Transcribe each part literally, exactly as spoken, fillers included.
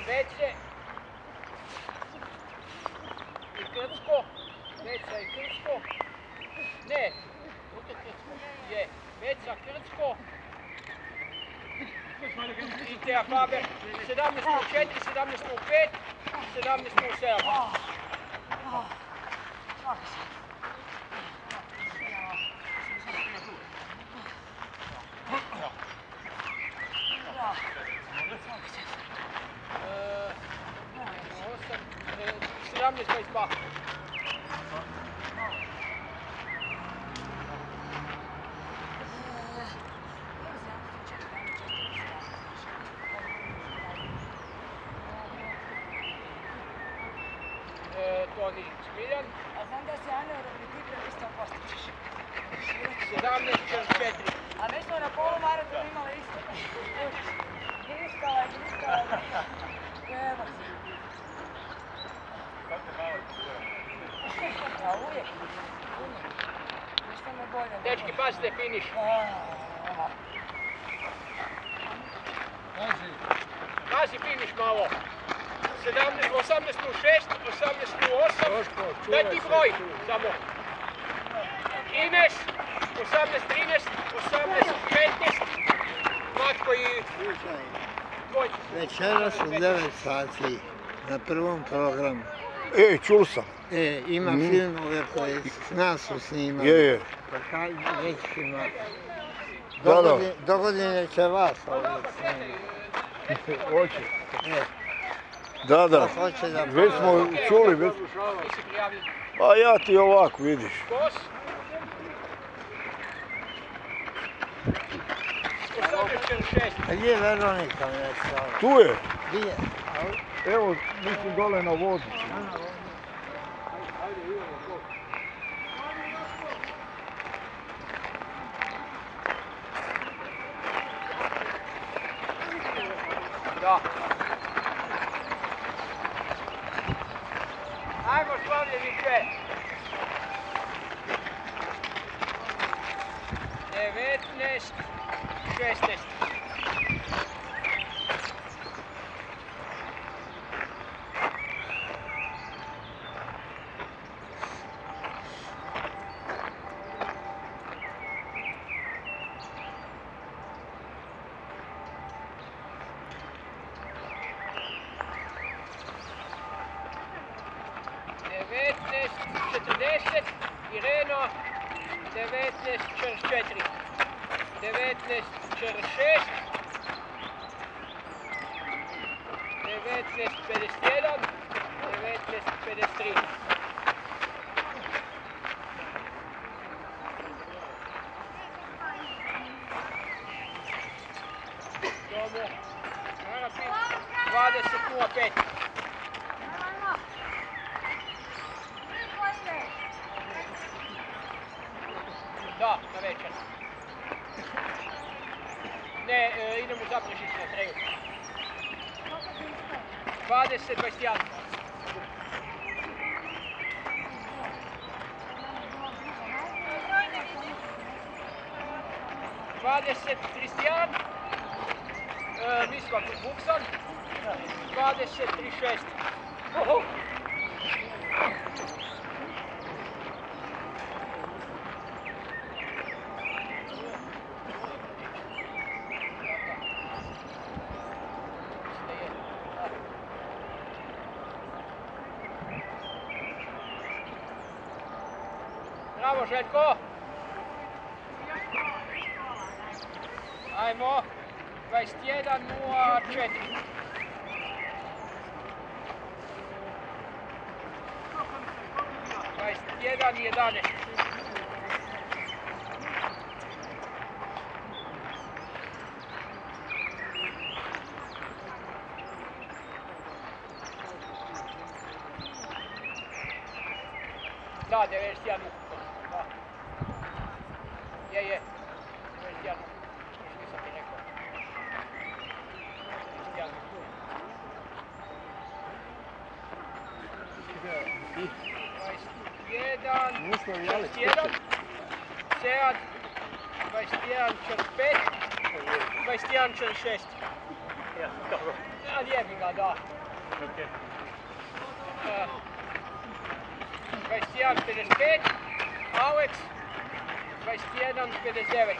sedam veće. I Krcko. Veća i Krcko. Ne, nije to Krcko. Je, Veća, Krcko. I Teja Faber. sedamnaest nula četiri, sedamnaest nula pet, sedamnaest nula sedam. sedamnaest dvadeset dva. Toni Smiljan. A znam da se anaerobni ti isto postičeš. sedamnaest četrdeset četiri. A mi smo na polumaratonu imali isto. Griskala, griskala. Evo se. Kako te malo izgleda? Ja uvijek. Uvijek. Ništa me bolje. Dečki, pazite, finiš. Pazi finiš malo. sedamnaest, osamnaest nula šest, osamnaest nula osam. Daj ti broj, samo. Ines, osamnaest trinaest, osamnaest petnaest. Matko i... Večeras u devet sati na prvom programu. E, čul sam. E, ima Mm. filmove koje s nas su snimali. Je, je. Pa kaj reći ima. Da, da. Dogodine, dogodine će vas ovdje snimati. Hoće. E, Da, da. ko hoće da Već smo čuli, već... Nisi prijavljen. A ja ti ovako, vidiš. Kos. osamnaest četrdeset šest. A gdje je Veronika me stala? Tu je. Gdje je? Evo, mislim dole na vodu. Da. Ajmo Slavljeniće. devetnaest šesnaest. devetnaest četrdeset, Irena, devetnaest četrdeset četiri, devetnaest četrdeset šest, devetnaest pedeset jedan, devetnaest pedeset tri. Dobro, dvadeset nula pet. Da, na večer. Ne, e, idemo zaprašiti na treju. dvadeset dvadeset jedan. dvadeset trideset jedan. E, Mislav Buksan. dvadeset trideset šest. Oho. Bravo, Željko! Ajmo, dvadeset jedan nula četiri. dvadeset jedan jedanaest. Da, devedeset jedan ukupno. Da. Je, je. devedeset jedan ukupno. Nisam ti rekao. devedeset jedan. dvadeset jedan, četrdeset jedan, sedam, dvadeset jedan, četrdeset pet, dvadeset jedan, četrdeset šest. Ja, dobro. A jebi ga, da. E, dvadeset jedan pedeset pet, Alex, dvadeset jedan pedeset devet.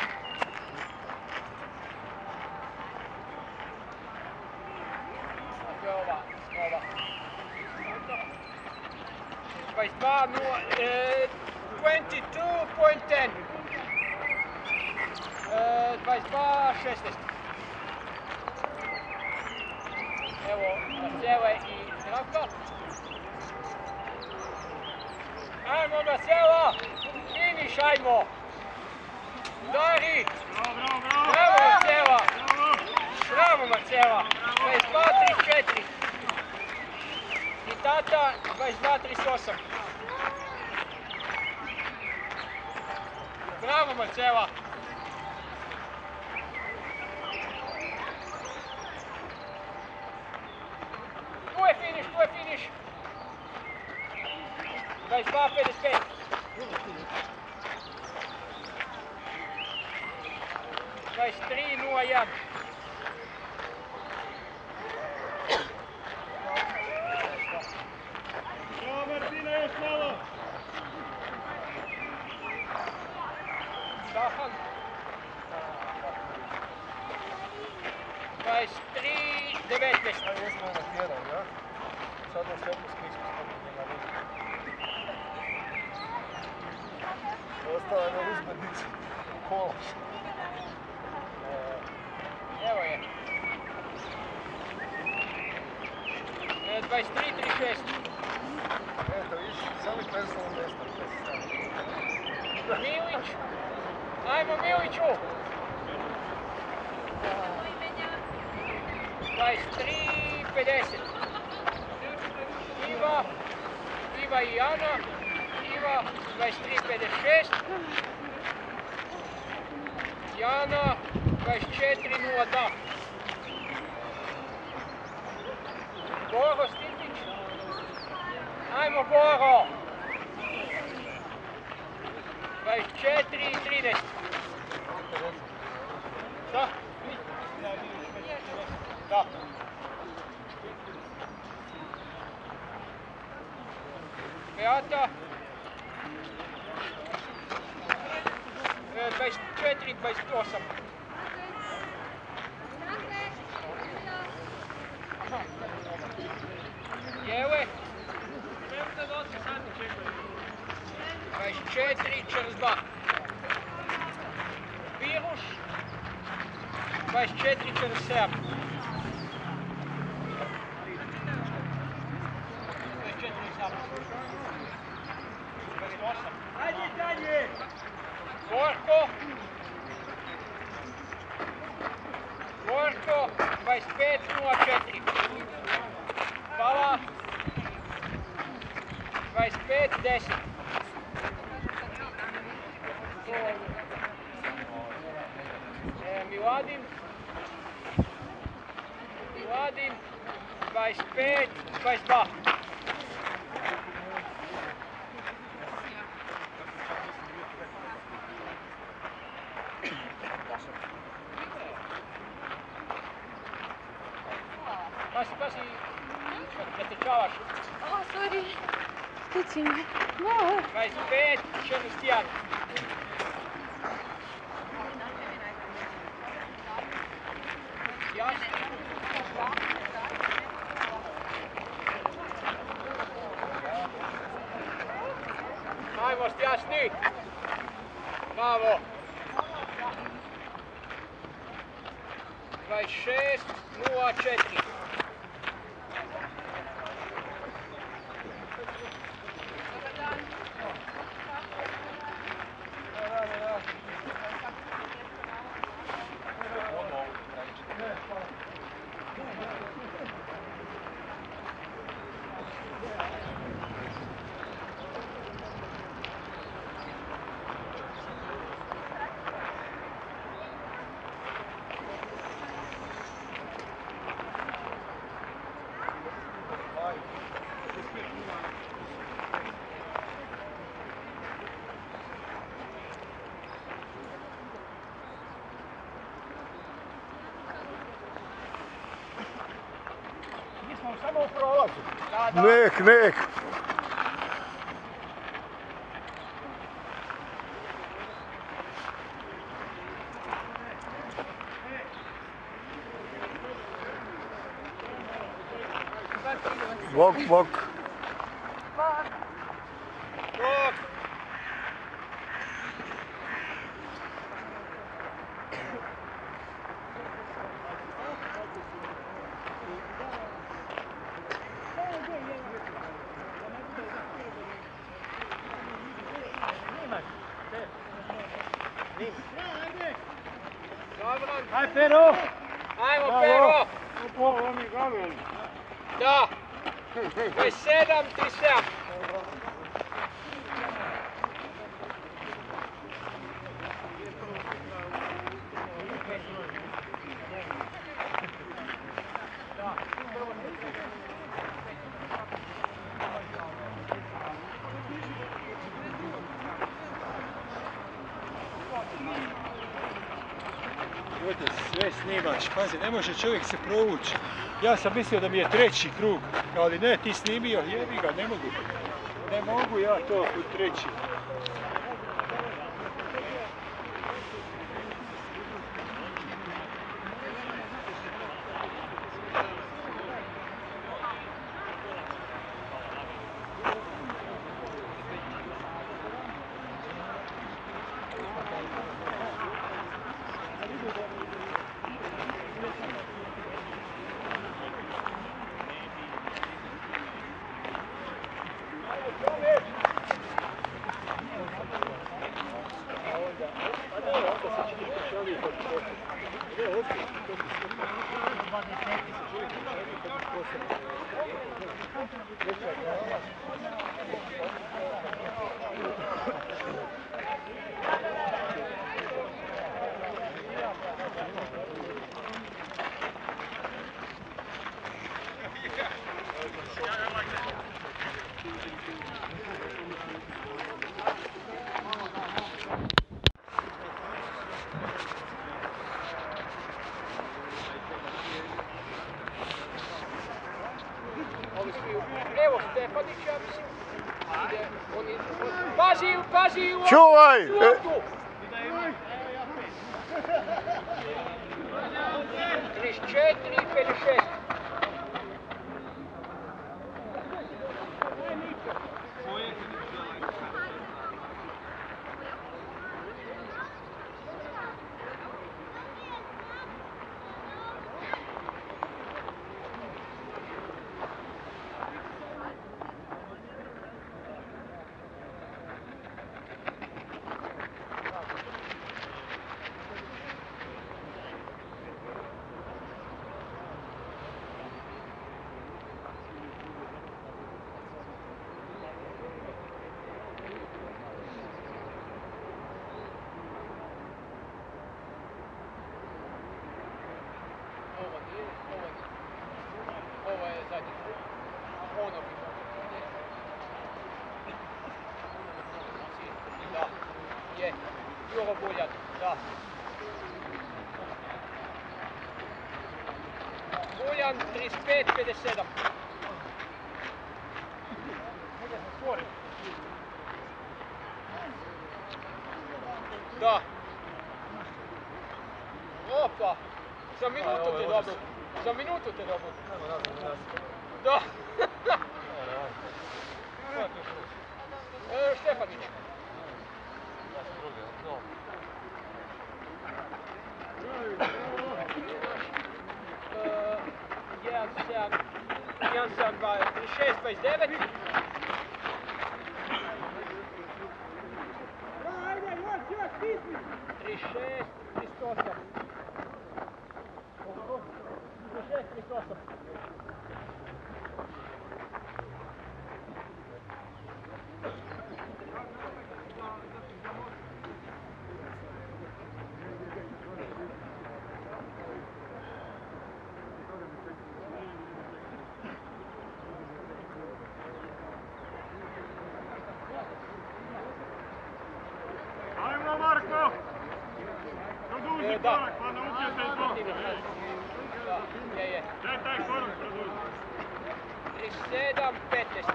To je ova, ova. dvadeset dva, nula, e, dvadeset dva point deset. E, dvadeset dva šesnaest. Evo, Marcele i Zdravka. Ajmo, Marcela! Finiš, ajmo! Udari! Bravo, Marcela! Bravo, Marcela! dvadeset dva trideset četiri. I tata dvadeset dva trideset osam. Bravo, Marcela! Tu je finiš, tu je finiš! dvadeset dva pedeset pet. dvadeset tri nula jedan. Bravo Martina, još malo! Šahan. dvadeset tri devetnaest. Ajde, jesmo na tjedan, ja? Sad na svetu smisku spomenu na listu. Ostala je na uzbednici. Kolaš. Evo je. E, dvadeset tri trideset šest. Eto, viš, sami personalno mjesto. Milić. Ajmo Miliću. dvadeset tri pedeset. Iva. Iva i Ana. Iva dvadeset tri pedeset šest. Jana dvadeset četiri nula dva. Boro Stipić. Ajmo Boro. dvadeset četiri trideset. Šta? Da. Beata. dvadeset četiri dvadeset osam. Jele. dvadeset četiri četrdeset dva. Piruš. dvadeset četiri četrdeset sedam. dvadeset četiri dvadeset osam. Ajde dalje! Borko. Borko, dvadeset pet nula četiri. Hvala. dvadeset pet deset. E, Miladin. Miladin, dvadeset pet dvadeset dva. Pasi, pasi, da te čavaš. O, sorry. Stići me. No. dvadeset pet četrdeset jedan. Jasno. Ajmo, Stjasni. Bravo. dvadeset šest nula četiri. samo u prolazu. Da, da. Nek, nek. Bok, bok. Bok. Aj, Pero! Ajmo, Pero! Ovo mi gavel. Da! dvadeset sedam, trideset sedam. Sve snimaš, pazi, ne može čovjek se provući. Ja sam mislio da mi je treći krug, ali ne, ti snimio, jebi ga, ne mogu. Ne mogu ja to u treći. Evo Stefanića, mislim. Ide, on ide, on... Pazi, pazi! u- Čuvaj! u E, loptu. trideset četiri, pedeset šest. Ovo nije, ovo nije. Ovo je zadnji krug. Ono bi moglo. Da, je. I ovo Buljan, da. Buljan, trideset pet, pedeset sedam. Da. Opa. Za minutu te dobro. Za minutu te dobro. Da. E, Štefanić. jedan sedam, jedan sedam, trideset šest, dvadeset devet. trideset šest, trideset osam. trideset šest, trideset osam. Ajmo, Marko! Produži E, da. korak, pa ne utjecaj to. Da, je, je. Daj taj korak, produži. trideset sedam, petnaest.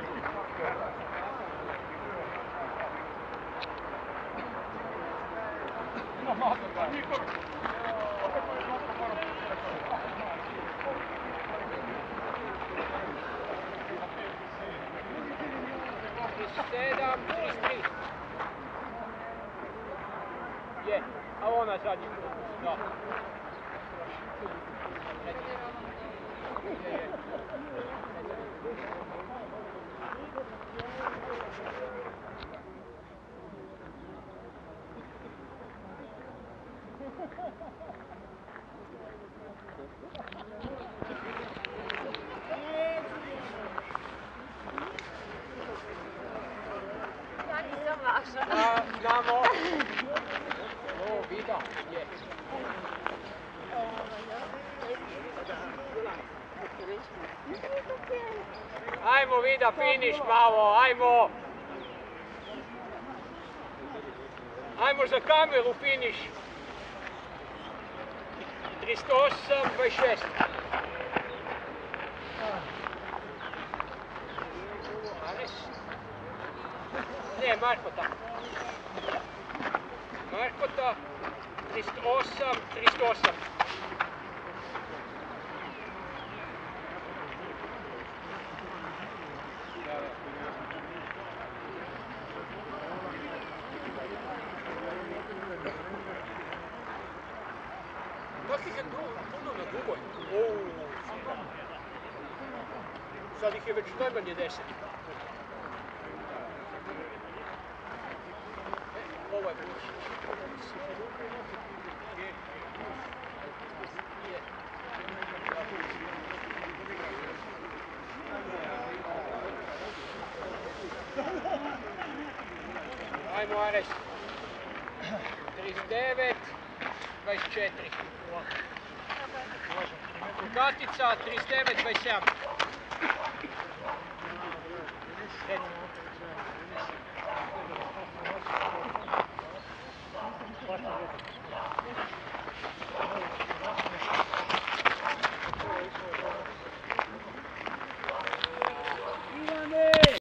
trideset sedam, trideset tri. Je, a ona zadnji krug. Da. Je, je. Ja nisam vaša. A, znamo. O, vida, je. Ajmo vida, finiš malo, ajmo. Ajmo za kameru finiš. trideset osam, dvadeset šest. Ares? Ne, Markota. Markota, trideset osam, trideset osam. Kakvih je puno na drugoj? Sad ih je već najmanje deset. Ovo je budući. Ajmo Ares. trideset devet, dvadeset četiri. Katica, trideset devet, dvadeset sedam.